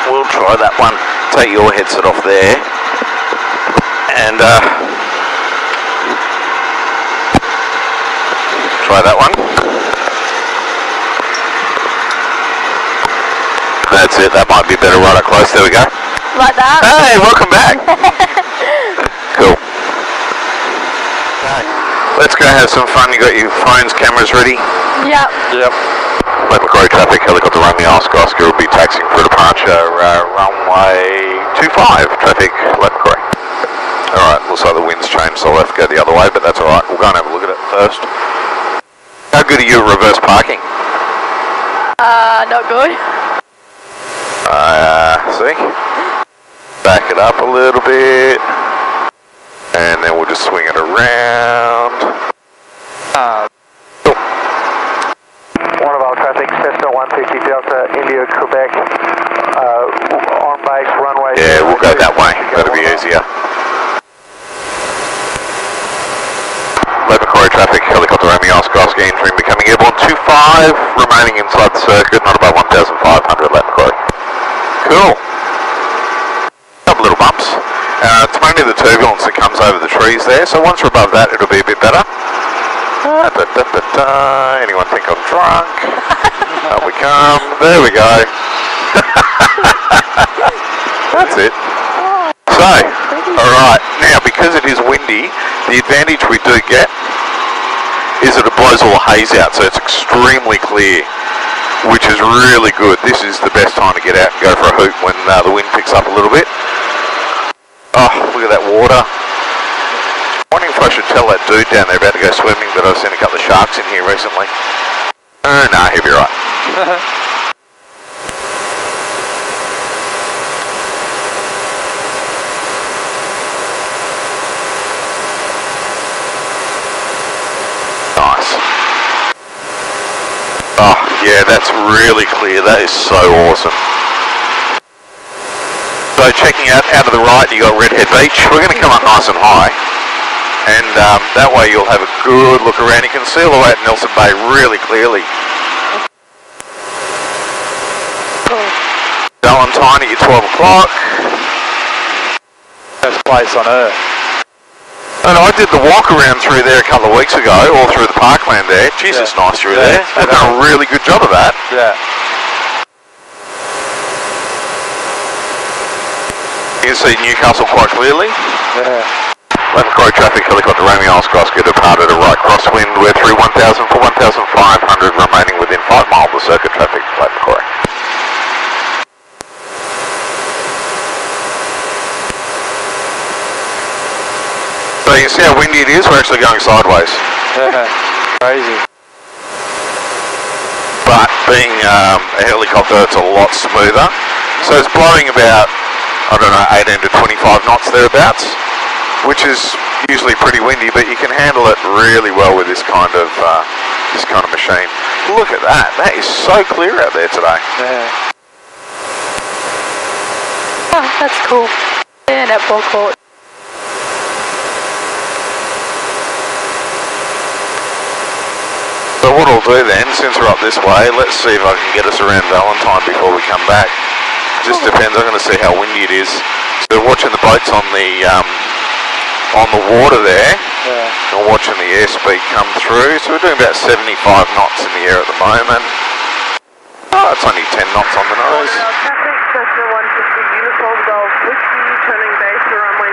we'll try that one. Take your headset off there. And try that one. That's it, that might be better right up close. There we go. Like that? Hey, welcome back. Cool. Let's go have some fun. You got your phones, cameras ready? Yep. Yep. Lake Macquarie traffic, helicopter Romeo Oscar will be taxiing for departure, runway 25, traffic, Lake Macquarie. Alright, looks like the wind's changed, so I'll have to go the other way, but that's alright. We'll go and have a look at it first. How good are you at reverse parking? Not good. See? Back it up a little bit, and then we'll just swing it around. Cool. One of our traffic, Cessna 150 Delta, India, Quebec, on base, runway. Yeah, we'll go that way, that'll be easier. Lake Macquarie traffic, helicopter Romeo Oscar entering, becoming airborne 25, remaining inside the circuit, not above 1,500, Lake Macquarie. Cool. Couple little bumps. It's mainly the turbulence that comes over the trees there, so once we're above that, it'll be a bit better. Anyone think I'm drunk? Up we come. There we go. That's it. So, alright, now because it is windy, the advantage we do get is that it blows all the haze out, so it's extremely clear, which is really good. This is the best time to get out and go for a hoot when the wind picks up a little bit. Oh, look at that water. I'm wondering if I should tell that dude down there about to go swimming, but I've seen a couple of sharks in here recently. Nah, he'll be right. Nice. Oh, yeah, that's really clear. That is so awesome. So checking out of the right, you got Redhead Beach. We're going to come up nice and high, and that way you'll have a good look around. You can see all the way at Nelson Bay really clearly. Valentine at your 12 o'clock. Best place on earth. And I did the walk around through there a couple of weeks ago, all through the parkland there. Jesus, yeah. Nice through there. They've done a really good job of that. Yeah. You can see Newcastle quite clearly. Yeah. Lake Macquarie traffic, helicopter Romeo Oscar departed a right crosswind. We're through 1,000 for 1,500, remaining within 5 miles of circuit traffic, Lake Macquarie. So you can see how windy it is, we're actually going sideways. Yeah, crazy. But being a helicopter, it's a lot smoother. So it's blowing about, I don't know, 18 to 25 knots thereabouts, which is usually pretty windy, but you can handle it really well with this kind of machine. Look at that, that is so clear out there today. Yeah. Oh, that's cool. Yeah, netball court. So what I'll do then, since we're up this way, let's see if I can get us around Valentine before we come back. Just depends, I'm going to see how windy it is. So watching the boats on the water there, yeah. and watching the airspeed come through. So we're doing about 75 knots in the air at the moment. Oh, it's only 10 knots on the nose. Traffic, Cessna 150 Uniform Golf Whiskey, turning base for runway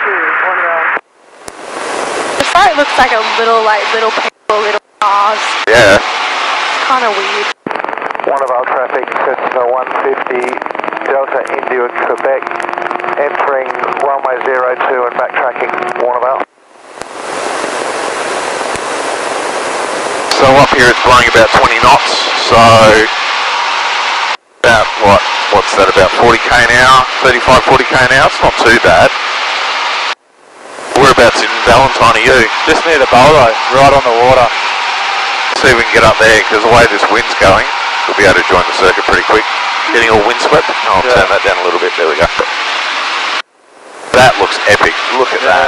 02, 1 The site looks like a little people, little cars. Yeah. It's kind of weird. One of our traffic, Cessna 150 Delta, India, Quebec, entering runway 02 and backtracking, Warnervale. So up here it's blowing about 20 knots, so about what's that, about 40k an hour, 35, 40k an hour, it's not too bad. Whereabouts in Valentine are you? Just near the Bolo, right on the water. See if we can get up there, because the way this wind's going, we'll be able to join the circuit pretty quick. Getting all windswept. I'll turn that down a little bit, there we go. That looks epic, look at that.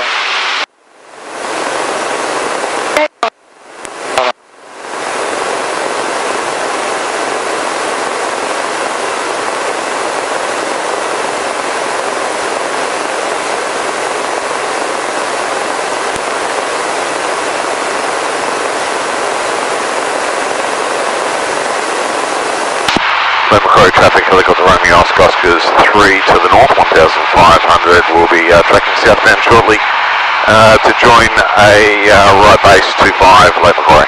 Lake Macquarie traffic, helicopter Romeo Oscar, Oscar's 3 to the north, 1,500. We'll be tracking southbound shortly to join a right base 25 Lake Macquarie.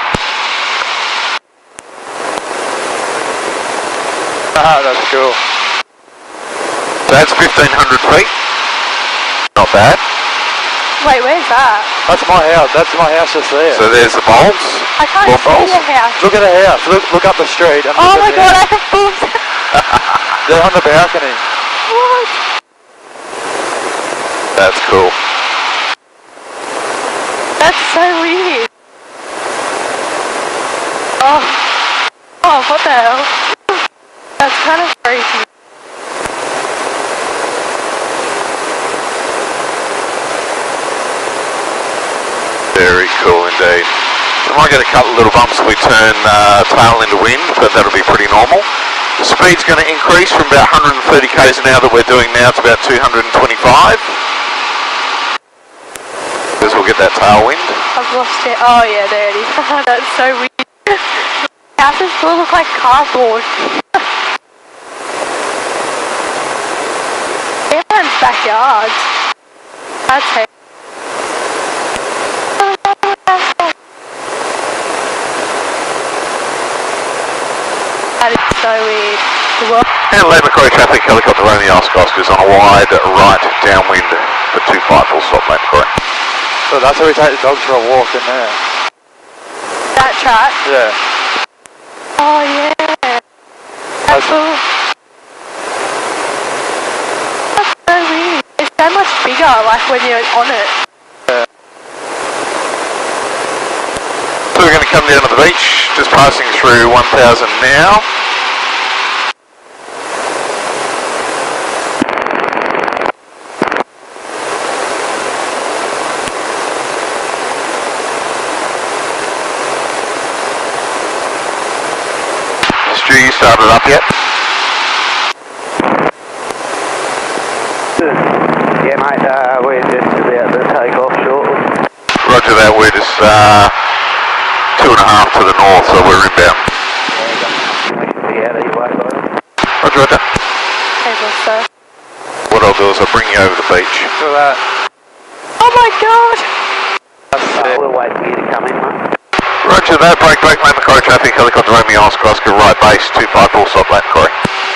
Ah, that's cool. That's 1,500 feet. Not bad. Wait, where's that? That's my house. That's my house just there. So there's the bulbs. I can't What see bulbs? your house. Look at the house. Look up the street. And Oh look my at god, the I have boobs. They're on the balcony. What? That's cool. That's so weird. Oh. Oh, what the hell? That's kind of crazy. Very cool indeed. We might get a couple of little bumps if we turn tail into wind, but that'll be pretty normal. The speed's going to increase from about 130 k's an hour that we're doing now to about 225. Because we'll get that tailwind. I've lost it. Oh yeah, there it is. That's so weird. Houses still look like cardboard. Everyone's backyards. That's it. That is so weird. And Lake Macquarie traffic, helicopter Romeo Oscar, Oscar's on a wide right downwind for 25 full stop Lake Macquarie. So that's how we take the dogs for a walk in there. That track? Yeah. Oh yeah. That's cool. That's so weird. It's so much bigger, like when you're on it. So we're going to come down to the beach, just passing through 1,000 now. Stu, you started up yet? Yeah, mate, we're just about to take off shortly. Roger that, we're just 2.5 to the north, so we're inbound. We should be out of your way, boys. Roger, roger. Table sir. What I'll do is I'll bring you over the beach. Look at that. Oh my god! That's it. We'll wait for you to come in, mate. Roger that, break, Lake Macquarie traffic, helicopter Romeo Oscar, Oscar, right base, 25 full stop Lake Macquarie.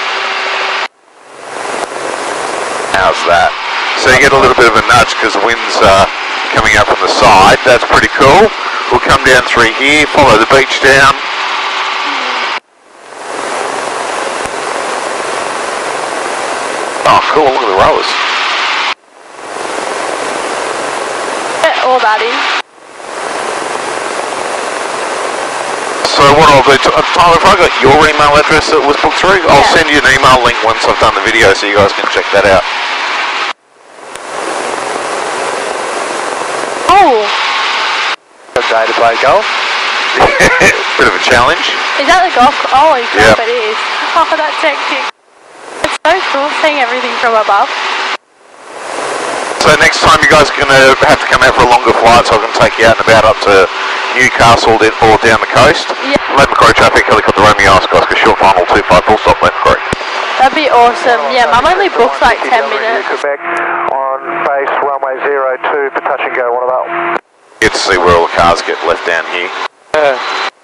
How's that? So you get a little bit of a nudge because the wind's coming up from the side, that's pretty cool. We'll come down through here, follow the beach down. Oh cool, look at the rowers. Get all that in. So what I'll do, Tyler, if I got your email address that was booked through, I'll Yeah. send you an email link once I've done the video so you guys can check that out. Oh! A day to play golf. Bit of a challenge. Is that the golf? Oh, Yeah. it is. Oh, that's hectic. It's so cool seeing everything from above. So next time you guys are going to have to come out for a longer flight so I can take you out and about up to Newcastle or down the coast. Yeah. Lake Macquarie traffic, helicopter Romeo Oscar, Oscar, short final 25 full stop Lake Macquarie. That'd be awesome. Yeah, Mum only booked like 10 minutes. Quebec on base runway 02 for touch and go, one about. Get to see where all the cars get left down here. Yeah.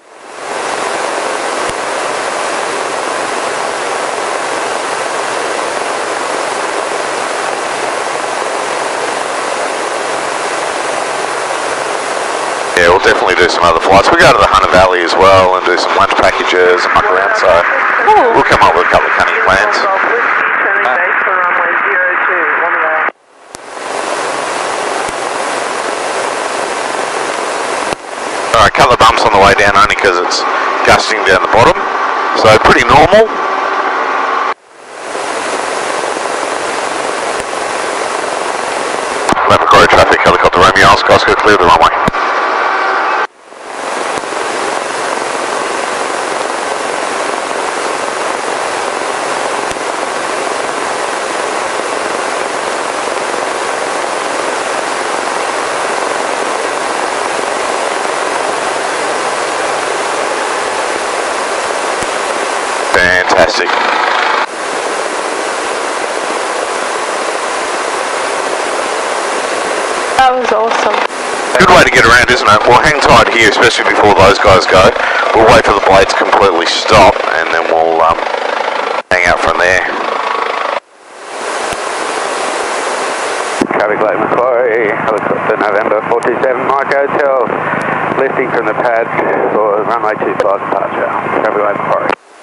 Yeah, we'll definitely do some other flights. We'll go to the Hunter Valley as well and do some lunch packages and muck around, so Cool. we'll come up with a couple of cunning plans. Alright, a couple of bumps on the way down only because it's gusting down the bottom, so pretty normal. Lake Macquarie traffic, helicopter Romeo Oscar, Oscar, clear the runway. Fantastic. That was awesome. Good way to get around, isn't it? We'll hang tight here, especially before those guys go. We'll wait for the blades to completely stop, and then we'll hang out from there. Traffic Lake Macquarie, helicopter November 427 Mike Hotel, lifting from the pad for runway 25 departure. Traffic Lake Macquarie.